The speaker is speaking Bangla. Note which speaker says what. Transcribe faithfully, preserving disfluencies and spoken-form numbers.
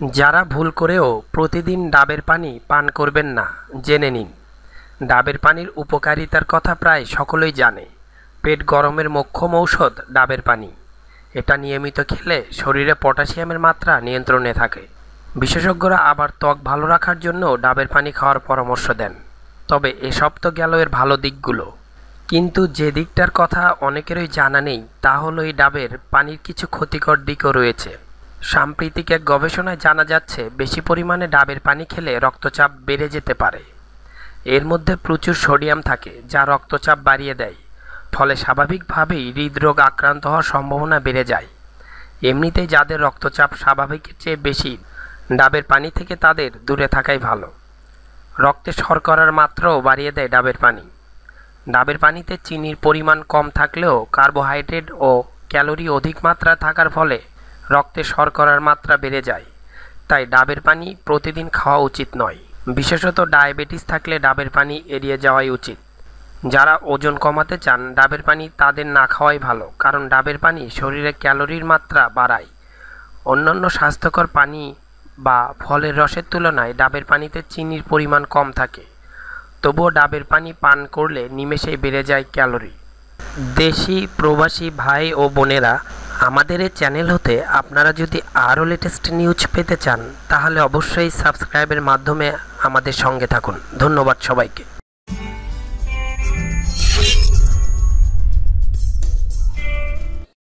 Speaker 1: যারা ভুল করেও প্রতিদিন ডাবের পানি পান করবেন না, জেনে নিন। ডাবের পানির উপকারিতার কথা প্রায় সকলেই জানে। পেট গরমের মোক্ষম ঔষধ ডাবের পানি। এটা নিয়মিত খেলে শরীরে পটাশিয়ামের মাত্রা নিয়ন্ত্রণে থাকে। বিশেষজ্ঞরা আবার ত্বক ভালো রাখার জন্য ডাবের পানি খাওয়ার পরামর্শ দেন। তবে এসব তো গেল এর ভালো দিকগুলো, কিন্তু যে দিকটার কথা অনেকেরই জানা নেই তা হলো এই ডাবের পানির কিছু ক্ষতিকর দিকও রয়েছে। সাম্প্রতিক এক গবেষণায় জানা যাচ্ছে বেশি পরিমাণে ডাবের পানি খেলে রক্তচাপ বেড়ে যেতে পারে। এর মধ্যে প্রচুর সোডিয়াম থাকে যা রক্তচাপ বাড়িয়ে দেয়, ফলে স্বাভাবিকভাবেই হৃদরোগ আক্রান্ত হওয়ার সম্ভাবনা বেড়ে যায়। এমনিতেই যাদের রক্তচাপ স্বাভাবিকের চেয়ে বেশি, ডাবের পানি থেকে তাদের দূরে থাকাই ভালো। রক্তে শর্করার মাত্রাও বাড়িয়ে দেয় ডাবের পানি। ডাবের পানিতে চিনির পরিমাণ কম থাকলেও কার্বোহাইড্রেট ও ক্যালোরি অধিক মাত্রা থাকার ফলে রক্তে শর্করার মাত্রা বেড়ে যায়। তাই ডাবের পানি প্রতিদিন খাওয়া উচিত নয়। বিশেষত ডায়াবেটিস থাকলে ডাবের পানি এড়িয়ে যাওয়াই উচিত। যারা ওজন কমাতে চান ডাবের পানি তাদের না খাওয়াই ভালো, কারণ ডাবের পানি শরীরে ক্যালোরির মাত্রা বাড়ায়। অন্যান্য স্বাস্থ্যকর পানি বা ফলের রসের তুলনায় ডাবের পানিতে চিনির পরিমাণ কম থাকে। তবুও ডাবের পানি পান করলে নিমেষেই বেড়ে যায় ক্যালোরি। দেশি প্রবাসী ভাই ও বোনেরা, আমাদের এই চ্যানেল হতে আপনারা যদি আরও লেটেস্ট নিউজ পেতে চান তাহলে অবশ্যই সাবস্ক্রাইবের মাধ্যমে আমাদের সঙ্গে থাকুন। ধন্যবাদ সবাইকে।